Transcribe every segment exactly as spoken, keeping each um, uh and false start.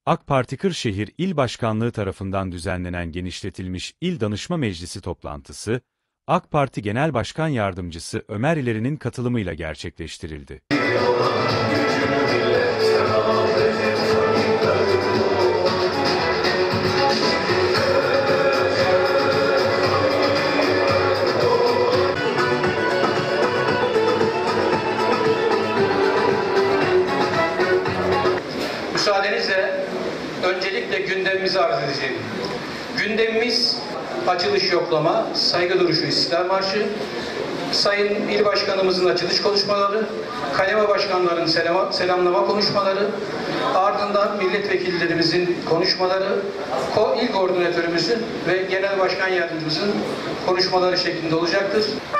AK Parti Kırşehir İl Başkanlığı tarafından düzenlenen genişletilmiş İl Danışma Meclisi toplantısı, AK Parti Genel Başkan Yardımcısı Ömer İleri'nin katılımıyla gerçekleştirildi. Müsaadenizle öncelikle gündemimizi arz edeceğim. Gündemimiz açılış yoklama, saygı duruşu İstiklal Marşı, Sayın İl Başkanımızın açılış konuşmaları, kademe başkanların selam, selamlama konuşmaları, ardından milletvekillerimizin konuşmaları, il koordinatörümüzün ve genel başkan yardımcımızın konuşmaları şeklinde olacaktır.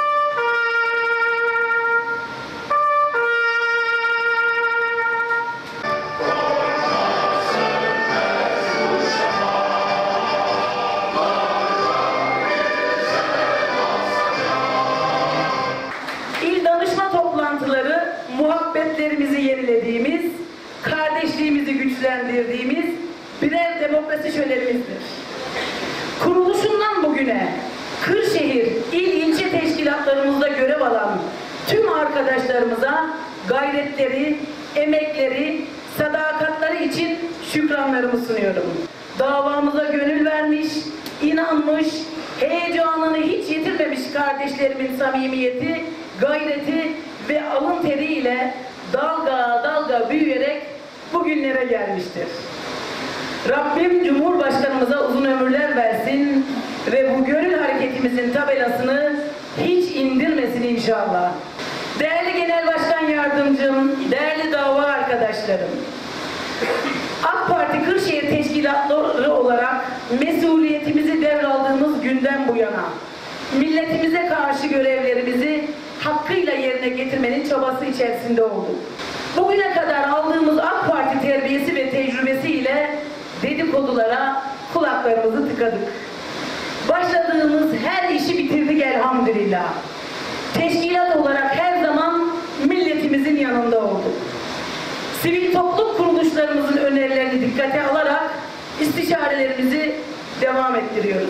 Toplantıları muhabbetlerimizi yenilediğimiz, kardeşliğimizi güçlendirdiğimiz birer demokrasi şölenimizdir. Kuruluşundan bugüne Kırşehir il ilçe teşkilatlarımızda görev alan tüm arkadaşlarımıza gayretleri, emekleri, sadakatleri için şükranlarımı sunuyorum. Davamıza gönül vermiş, inanmış, heyecanını hiç yitirmemiş kardeşlerimin samimiyeti, gayreti ve alın teriyle dalga dalga büyüyerek bugünlere gelmiştir. Rabbim Cumhurbaşkanımıza uzun ömürler versin ve bu gönül hareketimizin tabelasını hiç indirmesin inşallah. Değerli Genel Başkan Yardımcım, değerli dava arkadaşlarım, AK Parti Kırşehir Teşkilatları olarak mesuliyetimizi devraldığımız günden bu yana milletimize karşı görevlerimizi hakkıyla yerine getirmenin çabası içerisinde olduk. Bugüne kadar aldığımız AK Parti terbiyesi ve tecrübesiyle dedikodulara kulaklarımızı tıkadık. Başladığımız her işi bitirdik elhamdülillah. Teşkilat olarak her zaman milletimizin yanında olduk. Sivil toplum kuruluşlarımızın önerilerini dikkate alarak istişarelerimizi devam ettiriyoruz.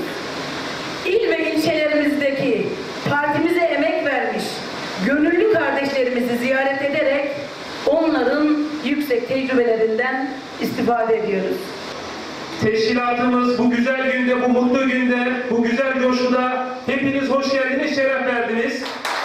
İl ve ilçelerimizdeki partimize emek vermiş gönüllü kardeşlerimizi ziyaret ederek onların yüksek tecrübelerinden istifade ediyoruz. Teşkilatımız bu güzel günde, bu mutlu günde, bu güzel coşkuda hepiniz hoş geldiniz, şeref verdiniz.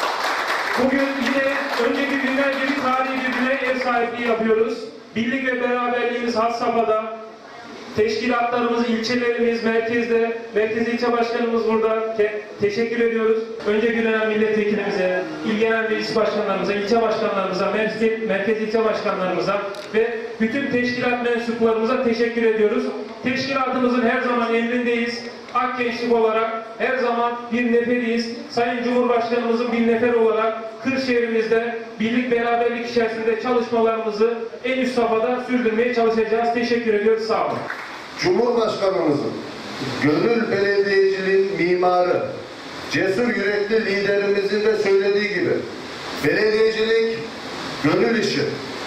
Bugün yine önceki günler gibi tarihi bir güne ev sahipliği yapıyoruz. Birlik ve beraberliğimiz had safhada. Teşkilatlarımız, ilçelerimiz, merkezde, merkez ilçe başkanımız burada. Te teşekkür ediyoruz. Önce gelen milletvekilimize, il genel meclis başkanlarımıza, ilçe başkanlarımıza, merkez, merkez ilçe başkanlarımıza ve bütün teşkilat mensuplarımıza teşekkür ediyoruz. Teşkilatımızın her zaman emrindeyiz. Ak Gençlik olarak her zaman bir neferiyiz. Sayın Cumhurbaşkanımızın bir nefer olarak Kırşehir'imizde birlik beraberlik içerisinde çalışmalarımızı en üst safhada sürdürmeye çalışacağız. Teşekkür ediyoruz. Sağ olun. Cumhurbaşkanımızın gönül belediyeciliğin mimarı, cesur yürekli liderimizin de söylediği gibi belediyecilik gönül işi,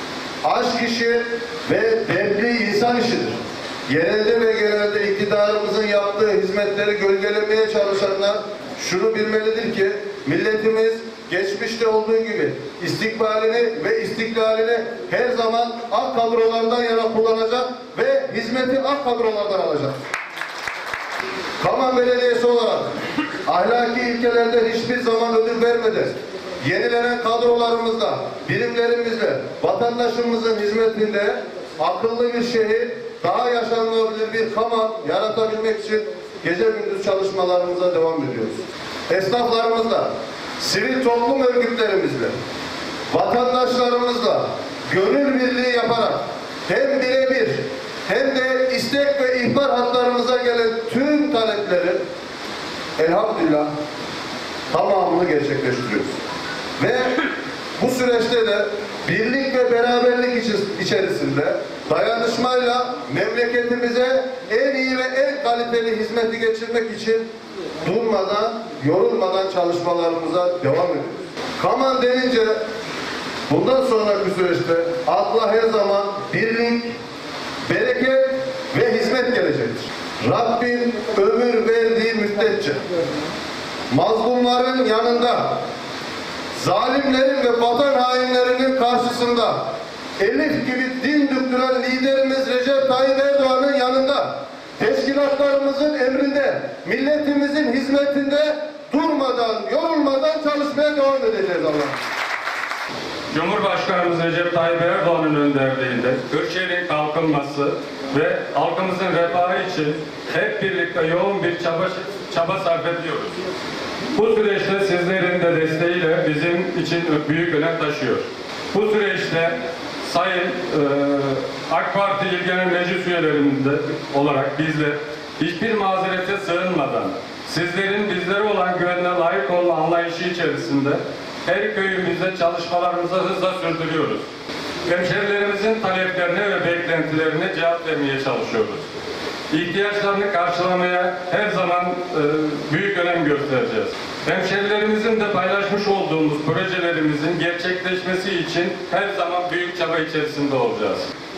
aşk işi ve dertli insan işidir. Yerelde ve genelde iktidarımızın yaptığı hizmetleri gölgelemeye çalışanlar şunu bilmelidir ki milletimiz geçmişte olduğu gibi istikbalini ve istiklalini her zaman AK kadrolardan yana kullanacak ve hizmeti AK kadrolardan alacak. Kaman Belediyesi olarak ahlaki ilkelerden hiçbir zaman ödün vermeden yenilenen kadrolarımızla, birimlerimizle vatandaşımızın hizmetinde akıllı bir şehir, daha yaşanılabilir bir kaman yaratabilmek için gece gündüz çalışmalarımıza devam ediyoruz. Esnaflarımızla, sivil toplum örgütlerimizle, vatandaşlarımızla gönül birliği yaparak hem birebir hem de istek ve ihbar hatlarımıza gelen tüm talepleri elhamdülillah tamamını gerçekleştiriyoruz. Ve bu süreçte de birlik ve beraberlik içerisinde dayanışmayla memleketimize en iyi ve en kaliteli hizmeti geçirmek için durmadan, yorulmadan çalışmalarımıza devam ediyoruz. Kaman denince bundan sonraki süreçte akla her zaman birlik, bereket Rabbim ömür verdiği müddetçe mazlumların yanında, zalimlerin ve vatan hainlerinin karşısında Elif gibi din döktüren liderimiz Recep Tayyip Erdoğan'ın yanında, teşkilatlarımızın emrinde, milletimizin hizmetinde durmadan, yorulmadan çalışmaya devam edeceğiz Allah. Cumhurbaşkanımız Recep Tayyip Erdoğan'ın önderliğinde Kırşehir'in kalkınması ve halkımızın refahı için hep birlikte yoğun bir çaba, çaba sarf ediyoruz. Bu süreçte sizlerin de desteğiyle bizim için büyük önem taşıyor. Bu süreçte Sayın e, AK Parti İl Genel Meclis üyelerinde olarak bizler hiçbir mazerete sığınmadan sizlerin bizlere olan güvenine layık olma anlayışı içerisinde her köyümüzde çalışmalarımızı hızla sürdürüyoruz. Hemşerilerimizin taleplerine ve beklentilerine cevap vermeye çalışıyoruz. İhtiyaçlarını karşılamaya her zaman e, büyük önem göstereceğiz. Hemşerilerimizin de paylaşmış olduğumuz projelerimizin gerçekleşmesi için her zaman büyük çaba içerisinde olacağız.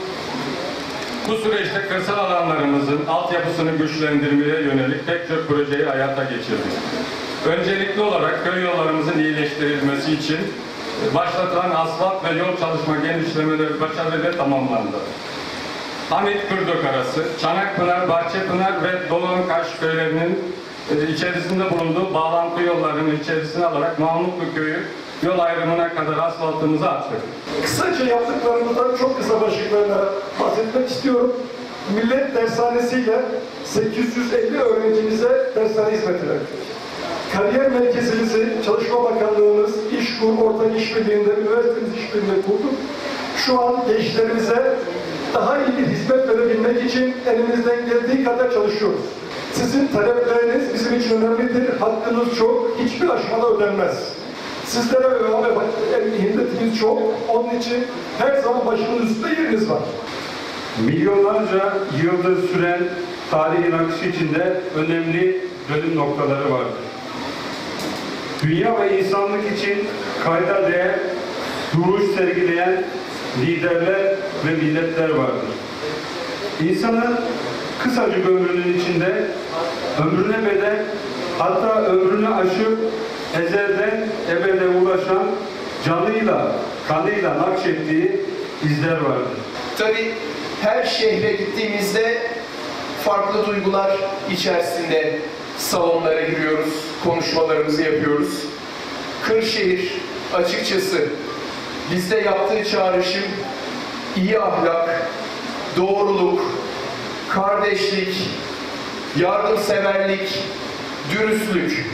Bu süreçte kırsal alanlarımızın altyapısını güçlendirmeye yönelik pek çok projeyi hayata geçirdik. Öncelikli olarak köy yollarımızın iyileştirilmesi için başlatılan asfalt ve yol çalışma genişlemeleri başarıyla tamamlandı. Hamit Kırdök arası, Çanakpınar, Bahçepınar ve Dolunkaş köylerinin içerisinde bulunduğu bağlantı yollarının içerisine alarak Mahmutlu Köyü yol ayrımına kadar asfaltımızı attık. Kısaca yaptıklarımızdan çok kısa başlıklarına bahsetmek istiyorum. Millet Dershanesi'yle sekiz yüz elli öğrencimize dershane hizmeti verdik. Kariyer merkezimizi Çalışma Bakanlığımız, İşkur, Ortak İşbirliği'nde, üniversitemiz işbirliğinde kurduk. Şu an gençlerimize daha iyi bir hizmet verebilmek için elimizden geldiği kadar çalışıyoruz. Sizin talepleriniz bizim için önemlidir. Hakkınız çok, hiçbir aşamada ödenmez. Sizlere ve hizmetiniz çok. Onun için her zaman başımın üstünde yeriniz var. Milyonlarca yıldır süren tarihin akışı içinde önemli dönüm noktaları vardır. Dünya ve insanlık için kayda değer duruş sergileyen liderler ve milletler vardır. İnsanın kısacık ömrünün içinde ömrüne bedel, hatta ömrünü aşıp ezelden ebede ulaşan canıyla, kanıyla nakşettiği izler vardır. Tabii her şehre gittiğimizde farklı duygular içerisinde salonlara giriyoruz, konuşmalarımızı yapıyoruz. Kırşehir açıkçası bizde yaptığı çağrışım iyi ahlak, doğruluk, kardeşlik, yardımseverlik, dürüstlük.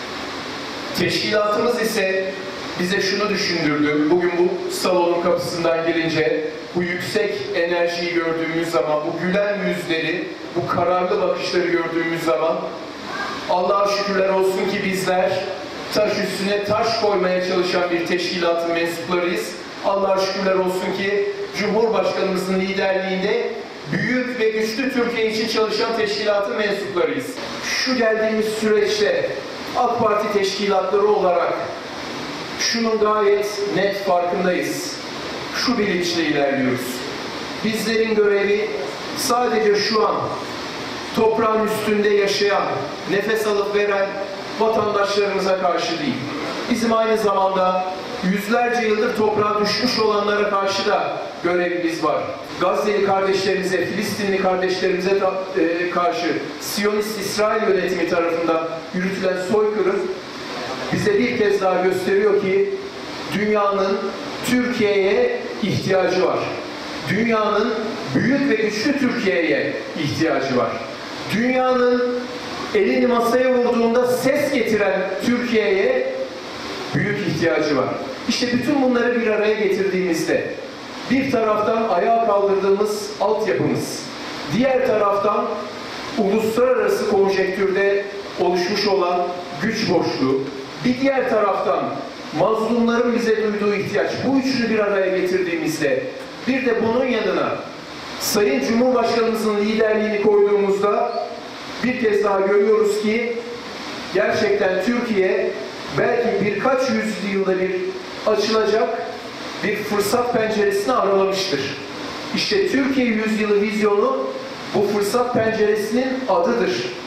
Teşkilatımız ise bize şunu düşündürdü. Bugün bu salonun kapısından girince bu yüksek enerjiyi gördüğümüz zaman, bu gülen yüzleri, bu kararlı bakışları gördüğümüz zaman Allah'a şükürler olsun ki bizler taş üstüne taş koymaya çalışan bir teşkilatın mensuplarıyız. Allah'a şükürler olsun ki Cumhurbaşkanımızın liderliğinde büyük ve güçlü Türkiye için çalışan teşkilatın mensuplarıyız. Şu geldiğimiz süreçte AK Parti teşkilatları olarak şunun gayet net farkındayız. Şu bilinçle ilerliyoruz. Bizlerin görevi sadece şu an toprağın üstünde yaşayan, nefes alıp veren vatandaşlarımıza karşı değil. Bizim aynı zamanda yüzlerce yıldır toprağa düşmüş olanlara karşı da görevimiz var. Gazze'li kardeşlerimize, Filistinli kardeşlerimize e, karşı Siyonist İsrail yönetimi tarafından yürütülen soykırım bize bir kez daha gösteriyor ki dünyanın Türkiye'ye ihtiyacı var. Dünyanın büyük ve güçlü Türkiye'ye ihtiyacı var. Dünyanın elini masaya vurduğunda ses getiren Türkiye'ye büyük ihtiyacı var. İşte bütün bunları bir araya getirdiğimizde bir taraftan ayağa kaldırdığımız altyapımız, diğer taraftan uluslararası konjektürde oluşmuş olan güç boşluğu, bir diğer taraftan mazlumların bize duyduğu ihtiyaç, bu üçünü bir araya getirdiğimizde bir de bunun yanına Sayın Cumhurbaşkanımızın liderliğini koyduğumuzda bir kez daha görüyoruz ki gerçekten Türkiye belki birkaç yüzyılda bir açılacak bir fırsat penceresini aralamıştır. İşte Türkiye yüzyılı vizyonu bu fırsat penceresinin adıdır.